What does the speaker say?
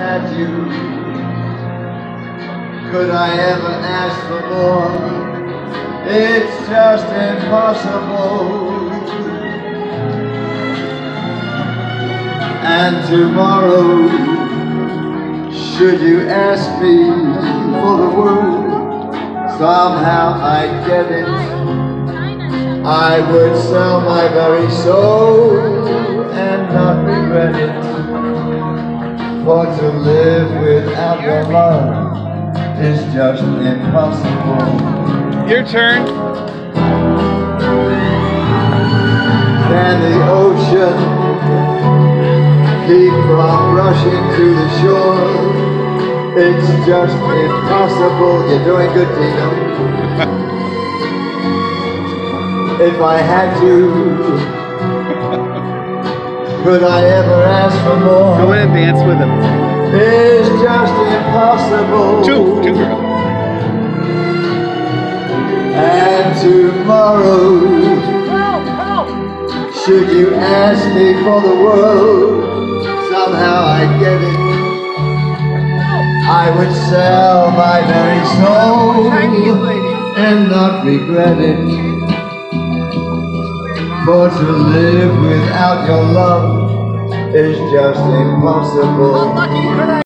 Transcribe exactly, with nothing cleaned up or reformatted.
had you, could I ever ask for more? It's just impossible. And tomorrow, should you ask me for the world, somehow I get it, I would sell my very soul and not regret it. For to live without your love is just impossible. Your turn. Can the ocean keep from rushing to the shore? It's just impossible. You're doing good, Tino. If I had to, could I ever ask for more? Go in and dance with him. It's just impossible. Two, two girls. And tomorrow, should you ask me for the world, somehow I get it, I would sell my very soul and not regret it. For to live without your love is just impossible.